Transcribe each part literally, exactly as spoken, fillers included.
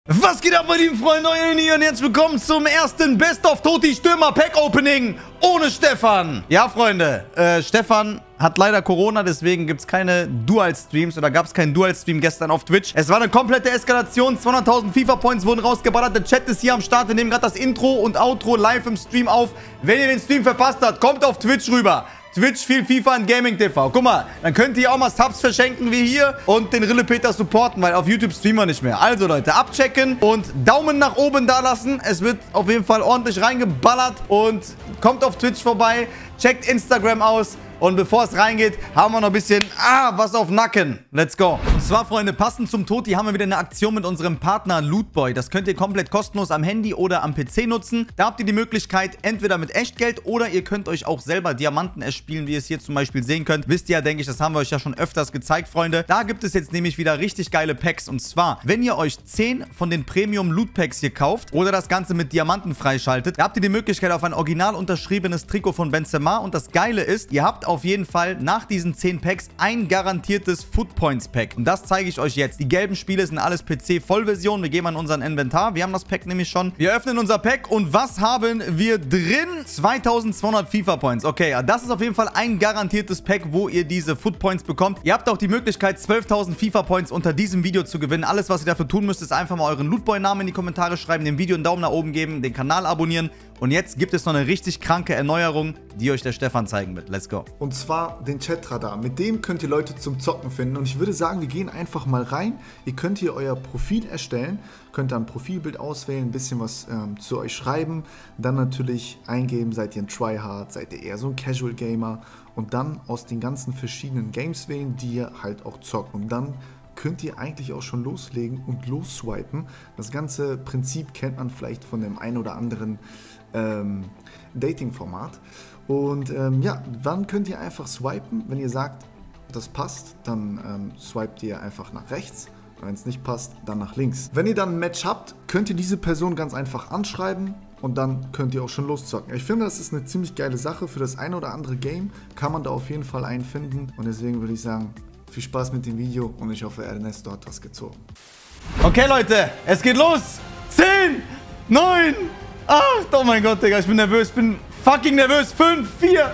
Was geht ab, meine lieben Freunde, euer hier und herzlich willkommen zum ersten Best of Toti Stürmer Pack Opening ohne Stefan. Ja, Freunde, äh, Stefan hat leider Corona, deswegen gibt es keine Dual-Streams oder gab es keinen Dual-Stream gestern auf Twitch. Es war eine komplette Eskalation, zweihunderttausend FIFA-Points wurden rausgeballert, der Chat ist hier am Start, wir nehmen gerade das Intro und Outro live im Stream auf. Wenn ihr den Stream verpasst habt, kommt auf Twitch rüber. Twitch, viel FIFA und Gaming T V. Guck mal, dann könnt ihr auch mal Subs verschenken wie hier und den Rillepeter supporten, weil auf YouTube streamen wir nicht mehr. Also Leute, abchecken und Daumen nach oben da lassen. Es wird auf jeden Fall ordentlich reingeballert und kommt auf Twitch vorbei, checkt Instagram aus. Und bevor es reingeht, haben wir noch ein bisschen, ah, was auf Nacken. Let's go. Und zwar, Freunde, passend zum Toti haben wir wieder eine Aktion mit unserem Partner Lootboy. Das könnt ihr komplett kostenlos am Handy oder am P C nutzen. Da habt ihr die Möglichkeit, entweder mit Echtgeld oder ihr könnt euch auch selber Diamanten erspielen, wie ihr es hier zum Beispiel sehen könnt. Wisst ihr ja, denke ich, das haben wir euch ja schon öfters gezeigt, Freunde. Da gibt es jetzt nämlich wieder richtig geile Packs. Und zwar, wenn ihr euch zehn von den Premium Loot Packs hier kauft oder das Ganze mit Diamanten freischaltet, da habt ihr die Möglichkeit auf ein original unterschriebenes Trikot von Benzema. Und das Geile ist, ihr habt auf jeden Fall nach diesen zehn Packs ein garantiertes Foot Points Pack. Und das zeige ich euch jetzt. Die gelben Spiele sind alles P C-Vollversion. Wir gehen an unseren Inventar. Wir haben das Pack nämlich schon. Wir öffnen unser Pack und was haben wir drin? zweitausendzweihundert FIFA Points. Okay, das ist auf jeden Fall ein garantiertes Pack, wo ihr diese Foot Points bekommt. Ihr habt auch die Möglichkeit, zwölftausend FIFA Points unter diesem Video zu gewinnen. Alles, was ihr dafür tun müsst, ist einfach mal euren Lootboy-Namen in die Kommentare schreiben, dem Video einen Daumen nach oben geben, den Kanal abonnieren. Und jetzt gibt es noch eine richtig kranke Erneuerung, die euch der Stefan zeigen wird. Let's go. Und zwar den Chatradar. Mit dem könnt ihr Leute zum Zocken finden. Und ich würde sagen, wir gehen einfach mal rein. Ihr könnt hier euer Profil erstellen. Könnt dann ein Profilbild auswählen, ein bisschen was ähm, zu euch schreiben. Dann natürlich eingeben, seid ihr ein Tryhard, seid ihr eher so ein Casual Gamer. Und dann aus den ganzen verschiedenen Games wählen, die ihr halt auch zockt. Und dann könnt ihr eigentlich auch schon loslegen und losswipen. Das ganze Prinzip kennt man vielleicht von dem einen oder anderen ähm, Dating-Format. Und ähm, ja, dann könnt ihr einfach swipen. Wenn ihr sagt, das passt, dann ähm, swipet ihr einfach nach rechts. Wenn es nicht passt, dann nach links. Wenn ihr dann ein Match habt, könnt ihr diese Person ganz einfach anschreiben und dann könnt ihr auch schon loszocken. Ich finde, das ist eine ziemlich geile Sache. Für das eine oder andere Game kann man da auf jeden Fall einen finden. Und deswegen würde ich sagen, viel Spaß mit dem Video und ich hoffe, Ernesto hat was gezogen. Okay, Leute, es geht los. zehn, neun, acht. Oh mein Gott, Digga, ich bin nervös. Ich bin fucking nervös. fünf, vier,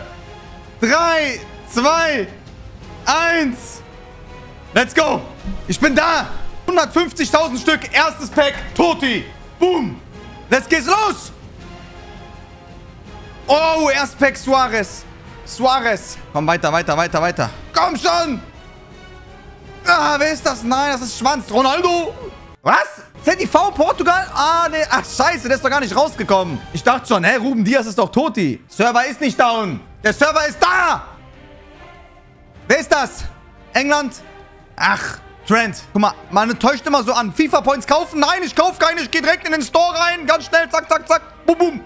drei, zwei, eins. Let's go. Ich bin da. hundertfünfzigtausend Stück. Erstes Pack. Toti. Boom. Let's geht's los. Oh, erstes Pack Suarez. Suarez. Komm, weiter, weiter, weiter, weiter. Komm schon. Ah, wer ist das? Nein, das ist Schwanz. Ronaldo. Was? Z D V Portugal? Ah, ne. Ach, scheiße, der ist doch gar nicht rausgekommen. Ich dachte schon, hä, Ruben Diaz ist doch Toti. Server ist nicht down. Der Server ist da. Wer ist das? England? Ach, Trent. Guck mal, man täuscht immer so an. FIFA Points kaufen? Nein, ich kaufe keine. Ich gehe direkt in den Store rein. Ganz schnell, zack, zack, zack. Boom, boom.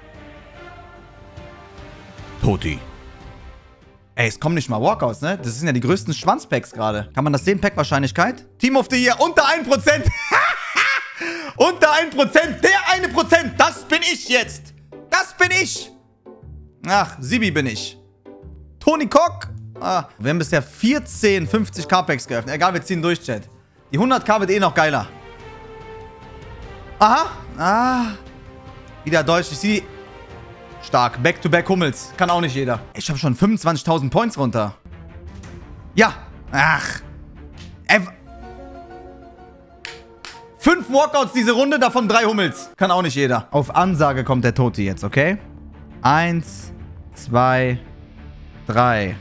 Toti. Ey, es kommen nicht mal Walkouts, ne? Das sind ja die größten Schwanzpacks gerade. Kann man das sehen? Pack-Wahrscheinlichkeit? Team of the Year. Unter ein Prozent. Unter ein Prozent. Der eine Prozent. Das bin ich jetzt. Das bin ich. Ach, Sibi bin ich. Toni Kock. Ah, wir haben bisher vierzehn fünfzig K Packs geöffnet. Egal, wir ziehen durch, Chat. Die hundert K wird eh noch geiler. Aha. Ah. Wieder Deutsch. Ich sehe die... Stark. Back-to-back Hummels. Kann auch nicht jeder. Ich habe schon fünfundzwanzigtausend Points runter. Ja. Ach. Ev Fünf Walkouts diese Runde, davon drei Hummels. Kann auch nicht jeder. Auf Ansage kommt der Toti jetzt, okay? Eins, zwei, drei.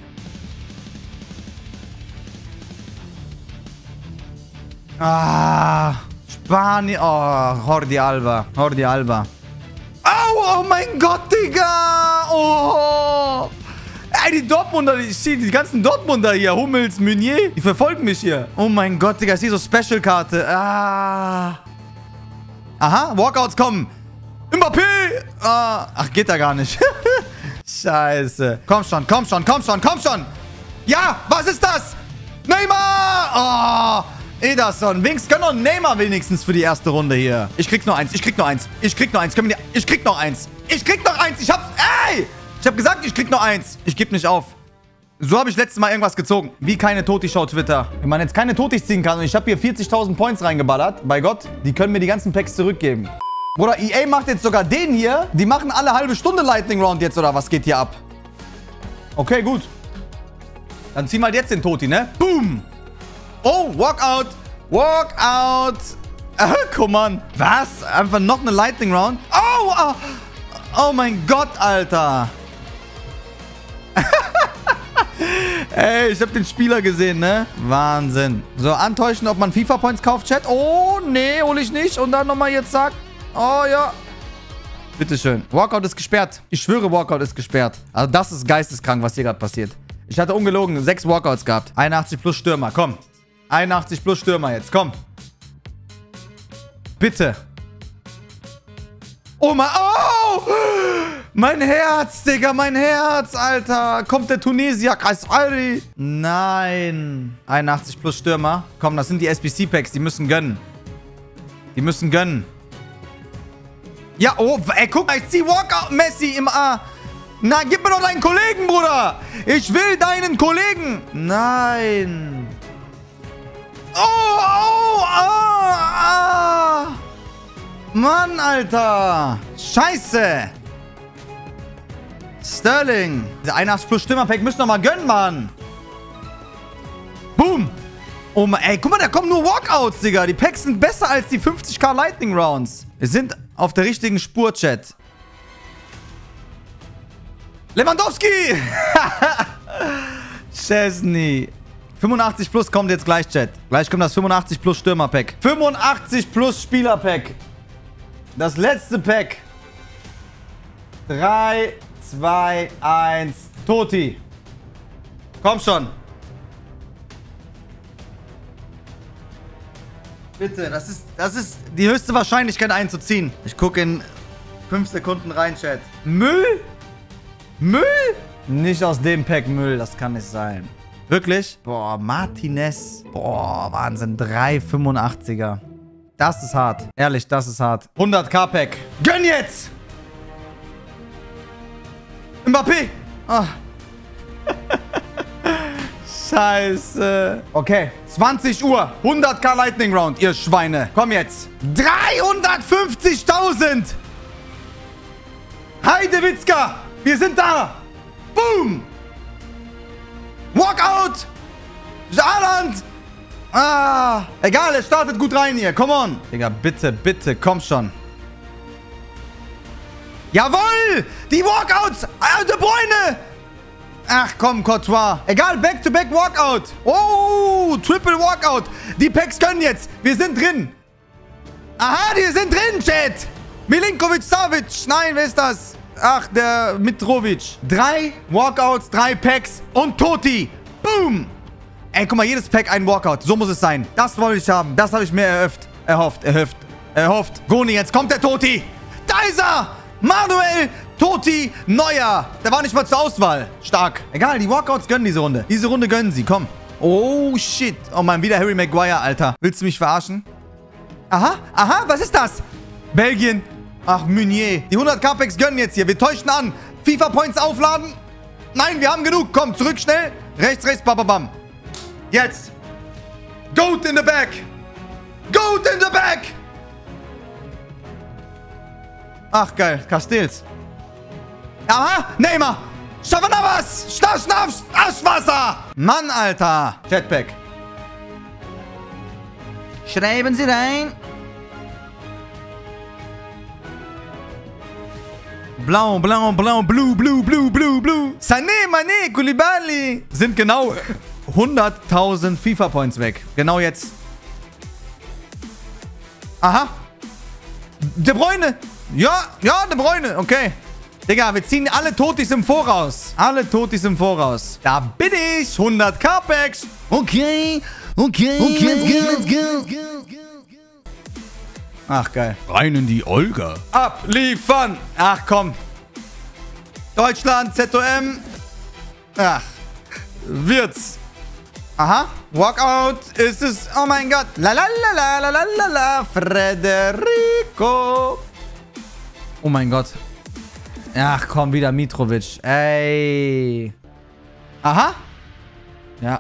Ah. Spanien. Oh, Jordi Alba. Jordi Alba. Oh, oh mein Gott, Digga. Oh. Ey, die Dortmunder, ich sehe die ganzen Dortmunder hier. Hummels, Meunier, die verfolgen mich hier. Oh mein Gott, Digga, ich sehe so Special-Karte. Ah. Aha, Walkouts kommen. Mbappé. Ah. Ach, geht da gar nicht. Scheiße. Komm schon, komm schon, komm schon, komm schon. Ja, was ist das? Neymar. Oh. Ederson. Winks können doch Neymar wenigstens für die erste Runde hier. Ich krieg nur eins. Ich krieg nur eins. Ich krieg nur eins. Können wir die... Ich krieg noch eins. Ich krieg noch eins. Ich hab's... Ey! Ich hab gesagt, ich krieg noch eins. Ich geb nicht auf. So habe ich letztes Mal irgendwas gezogen. Wie keine Toti-Show Twitter. Wenn man jetzt keine Totis ziehen kann und ich habe hier vierzigtausend Points reingeballert, bei Gott, die können mir die ganzen Packs zurückgeben. Bruder, E A macht jetzt sogar den hier. Die machen alle halbe Stunde Lightning Round jetzt, oder was geht hier ab? Okay, gut. Dann zieh mal jetzt den Toti, ne? Boom! Oh, Walkout! Walkout! Äh, komm an. Was? Einfach noch eine Lightning Round? Oh, oh, oh mein Gott, Alter. Ey, ich hab den Spieler gesehen, ne? Wahnsinn. So, antäuschen, ob man FIFA-Points kauft, Chat. Oh, nee, hol ich nicht. Und dann nochmal jetzt sagt, oh ja. Bitteschön. Walkout ist gesperrt. Ich schwöre, Walkout ist gesperrt. Also das ist geisteskrank, was hier gerade passiert. Ich hatte ungelogen sechs Walkouts gehabt. einundachtzig plus Stürmer, komm. einundachtzig plus Stürmer jetzt, komm. Bitte. Oh mein... Oh! Mein Herz, Digga, mein Herz, Alter. Kommt der Tunesier, Kaisari. Nein. einundachtzig plus Stürmer. Komm, das sind die S B C-Packs. Die müssen gönnen. Die müssen gönnen. Ja, oh, ey, guck mal, ich zieh Walkout Messi im A. Na, gib mir doch deinen Kollegen, Bruder. Ich will deinen Kollegen. Nein. Oh, oh, ah, ah. Mann, Alter. Scheiße. Sterling. Der einundachtzig plus Stürmer-Pack müssen noch mal gönnen, Mann. Boom. Oh Mann, ey, guck mal, da kommen nur Walkouts, Digga. Die Packs sind besser als die fünfzig K Lightning Rounds. Wir sind auf der richtigen Spur, Chat. Lewandowski. Chesney. fünfundachtzig plus kommt jetzt gleich, Chat. Gleich kommt das fünfundachtzig plus Stürmer-Pack. fünfundachtzig plus Spieler-Pack. Das letzte Pack. drei, zwei, eins. Toti. Komm schon. Bitte, das ist, das ist die höchste Wahrscheinlichkeit einzuziehen. Ich gucke in fünf Sekunden rein, Chat. Müll? Müll? Nicht aus dem Pack Müll, das kann nicht sein. Wirklich? Boah, Martinez. Boah, Wahnsinn. drei fünfundachtziger. Das ist hart. Ehrlich, das ist hart. hundert K Pack. Gönn jetzt! Mbappé! Oh. Scheiße. Okay, zwanzig Uhr. hundert K Lightning Round, ihr Schweine. Komm jetzt. dreihundertfünfzigtausend! Heidewitzka! Wir sind da! Boom! Walkout! Haaland! Ah! Egal, es startet gut rein hier. Come on! Digga, bitte, bitte, komm schon. Jawohl! Die Walkouts! Ah, De Bruyne! Ach komm, Courtois. Egal, Back-to-Back Walkout. Oh, Triple Walkout. Die Packs können jetzt. Wir sind drin. Aha, die sind drin, Chat. Milinkovic-Savic. Nein, wer ist das? Ach, der Mitrovic. Drei Walkouts, drei Packs und Toti. Boom. Ey, guck mal, jedes Pack ein Walkout. So muss es sein. Das wollte ich haben. Das habe ich mir erhofft. Erhofft, erhofft, erhofft. Goni, jetzt kommt der Toti. Da ist er. Manuel Toti Neuer. Der war nicht mal zur Auswahl. Stark. Egal, die Walkouts gönnen diese Runde. Diese Runde gönnen sie. Komm. Oh, shit. Oh Mann, wieder Harry Maguire, Alter. Willst du mich verarschen? Aha, aha, was ist das? Belgien. Ach, Meunier. Die hundert K Packs gönnen jetzt hier. Wir täuschen an. FIFA-Points aufladen. Nein, wir haben genug. Komm, zurück, schnell. Rechts, rechts, bababam. Jetzt. Goat in the back. Goat in the back. Ach, geil. Castells. Aha, Neymar. Schafanavas. Schnaps, Aschwasser. Mann, Alter. Jetpack. Schreiben Sie rein. Blau, blau, blau, blue, blue, blue, blue, blue. Sané, Mané, Koulibaly. Sind genau hunderttausend FIFA-Points weg. Genau jetzt. Aha. De Bruyne. Ja, ja, De Bruyne. Okay. Digga, wir ziehen alle Totis im Voraus. Alle Totis im Voraus. Da bin ich. hundert K Packs. Okay. Okay. Okay. Let's go, let's go, let's go. Ach, geil. Rein in die Olga. Abliefern. Ach, komm. Deutschland, Z O M. Ach. Wird's. Aha. Walkout ist es. Oh mein Gott. La la la la la la la la. Federico. Oh mein Gott. Ach komm, wieder Mitrovic. Ey. Aha. Ja.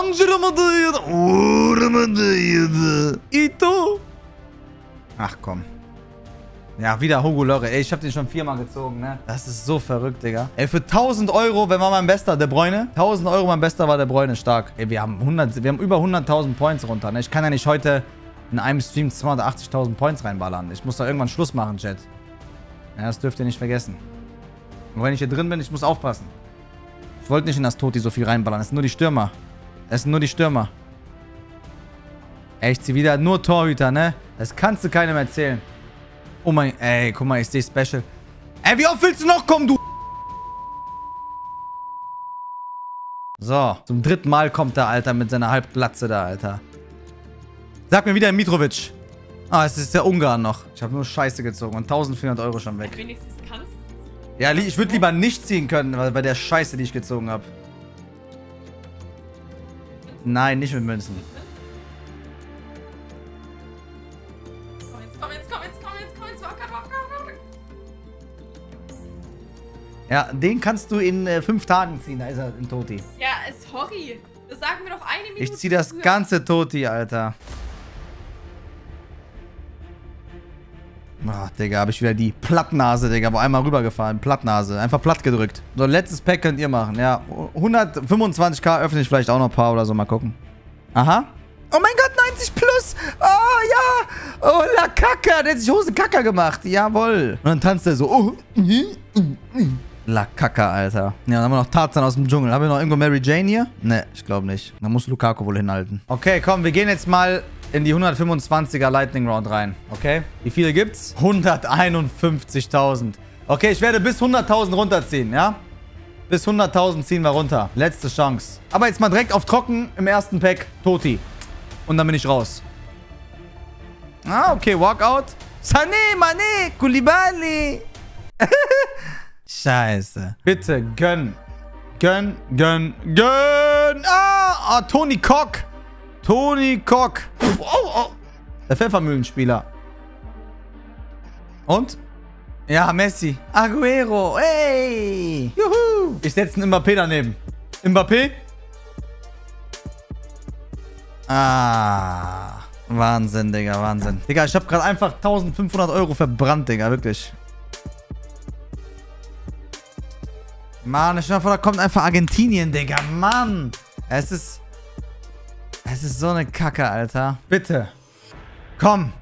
Ito. Ach komm. Ja, wieder Hugo Lorre. Ey, ich hab den schon viermal gezogen, ne? Das ist so verrückt, Digga. Ey, für tausend Euro, wenn war mein Bester, De Bruyne. tausend Euro mein Bester war De Bruyne, stark. Ey, wir haben hundert, wir haben über hunderttausend Points runter, ne? Ich kann ja nicht heute in einem Stream zweihundertachtzigtausend Points reinballern. Ich muss da irgendwann Schluss machen, Chat. Ja, das dürft ihr nicht vergessen. Und wenn ich hier drin bin, ich muss aufpassen. Ich wollte nicht in das Toti so viel reinballern. Es sind nur die Stürmer. Es sind nur die Stürmer. Ey, ich zieh wieder nur Torhüter, ne? Das kannst du keinem erzählen. Oh mein... Ey, guck mal, ich sehe Special. Ey, wie oft willst du noch kommen, du... So, zum dritten Mal kommt der, Alter, mit seiner Halbglatze da, Alter. Sag mir wieder Mitrovic. Ah, es ist der Ungarn noch. Ich habe nur Scheiße gezogen und eintausendvierhundert Euro schon weg. Wenigstens kannst du. Ja, ich würde lieber nicht ziehen können, weil bei der Scheiße, die ich gezogen habe. Nein, nicht mit Münzen. Komm jetzt, komm jetzt, komm jetzt, komm jetzt, komm jetzt, wacker, wacker, wacker. Ja, den kannst du in äh, fünf Tagen ziehen, da ist er in Toti. Ja, sorry. Das sagen wir doch eine Minute. Ich zieh das früher. ganze Toti, Alter. Ach, Digga, habe ich wieder die Plattnase, Digga, wo einmal rübergefahren. Plattnase, einfach platt gedrückt. So, letztes Pack könnt ihr machen, ja. hundertfünfundzwanzigtausend öffne ich vielleicht auch noch ein paar oder so, mal gucken. Aha. Oh mein Gott, neunzig plus. Oh, ja. Oh, La Kaka, der hat sich Hose Kaka gemacht. Jawohl. Und dann tanzt er so. Oh. La Kaka, Alter. Ja, dann haben wir noch Tarzan aus dem Dschungel. Haben wir noch irgendwo Mary Jane hier? Ne, ich glaube nicht. Da muss Lukaku wohl hinhalten. Okay, komm, wir gehen jetzt mal in die hundertfünfundzwanziger Lightning Round rein. Okay? Wie viele gibt's? hunderteinundfünfzigtausend. Okay, ich werde bis hunderttausend runterziehen, ja? Bis hunderttausend ziehen wir runter. Letzte Chance. Aber jetzt mal direkt auf Trocken im ersten Pack. Toti. Und dann bin ich raus. Ah, okay, Walkout. Sané, Mané, Koulibaly. Scheiße. Bitte, gönn. Gönn, gönn, gönn. Ah, ah Toni Kock. Toni Kock. Oh, oh. Der Pfeffermühlenspieler. Und? Ja, Messi. Aguero. Hey. Juhu. Ich setze einen Mbappé daneben. Mbappé. Ah. Wahnsinn, Digga. Wahnsinn. Digga, ich habe gerade einfach eintausendfünfhundert Euro verbrannt, Digga. Wirklich. Mann, ich hoffe, da kommt einfach Argentinien, Digga. Mann. Es ist... Es ist so eine Kacke, Alter. Bitte. Komm.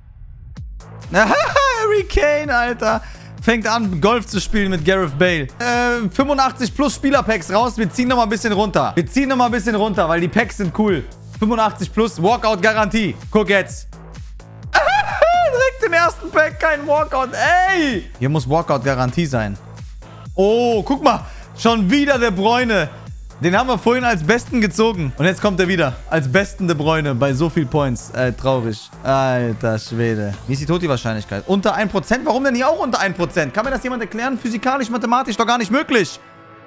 Harry Kane, Alter. Fängt an, Golf zu spielen mit Gareth Bale. Äh, fünfundachtzig plus Spielerpacks raus. Wir ziehen nochmal ein bisschen runter. Wir ziehen nochmal ein bisschen runter, weil die Packs sind cool. fünfundachtzig plus Walkout-Garantie. Guck jetzt. Direkt im ersten Pack kein Walkout. Ey. Hier muss Walkout-Garantie sein. Oh, guck mal. Schon wieder De Bruyne. Den haben wir vorhin als Besten gezogen. Und jetzt kommt er wieder. Als Besten De Bruyne bei so viel Points. Äh, traurig. Alter Schwede. Wie ist die Toti-Wahrscheinlichkeit? Unter ein Prozent? Warum denn hier auch unter ein Prozent? Kann mir das jemand erklären? Physikalisch, mathematisch doch gar nicht möglich.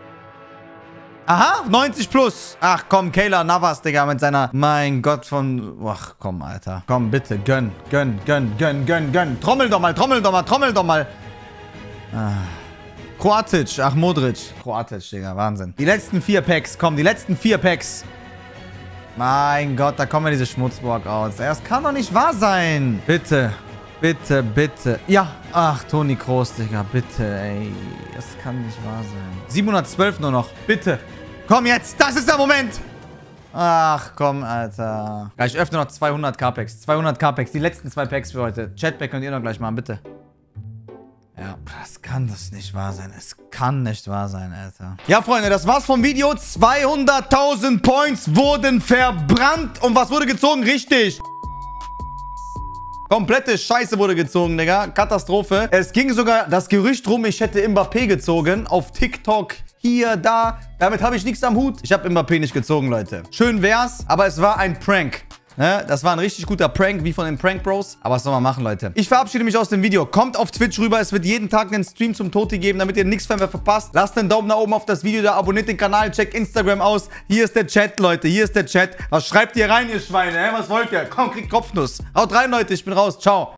Aha, neunzig plus. Ach komm, Keylor Navas, Digga, mit seiner... Mein Gott von... Ach komm, Alter. Komm, bitte, gönn, gönn, gönn, gönn, gönn, gönn. Trommel doch mal, trommel doch mal, trommel doch mal. Ah... Kroatic. Ach, Modric. Kroatic, Digga. Wahnsinn. Die letzten vier Packs. Komm, die letzten vier Packs. Mein Gott, da kommen wir diese Schmutzwalkouts. Das kann doch nicht wahr sein. Bitte. Bitte, bitte. Ja. Ach, Toni Kroos, Digga. Bitte, ey. Das kann nicht wahr sein. siebenhundertzwölf nur noch. Bitte. Komm jetzt. Das ist der Moment. Ach, komm, Alter. Ja, ich öffne noch zweihundert K-Packs. zweihundert K-Packs. Die letzten zwei Packs für heute. Chatback könnt ihr noch gleich machen, bitte. Ja, das kann das nicht wahr sein. Es kann nicht wahr sein, Alter. Ja, Freunde, das war's vom Video. zweihunderttausend Points wurden verbrannt. Und was wurde gezogen? Richtig. Komplette Scheiße wurde gezogen, Digga. Katastrophe. Es ging sogar das Gerücht rum, ich hätte Mbappé gezogen. Auf TikTok, hier, da. Damit habe ich nichts am Hut. Ich habe Mbappé nicht gezogen, Leute. Schön wär's, aber es war ein Prank. Ne? Das war ein richtig guter Prank, wie von den Prank Bros. Aber was soll man machen, Leute? Ich verabschiede mich aus dem Video. Kommt auf Twitch rüber. Es wird jeden Tag einen Stream zum Toti geben, damit ihr nichts mehr verpasst. Lasst einen Daumen nach oben auf das Video da. Abonniert den Kanal. Checkt Instagram aus. Hier ist der Chat, Leute. Hier ist der Chat. Was schreibt ihr rein, ihr Schweine? Hä? Was wollt ihr? Komm, kriegt Kopfnuss. Haut rein, Leute. Ich bin raus. Ciao.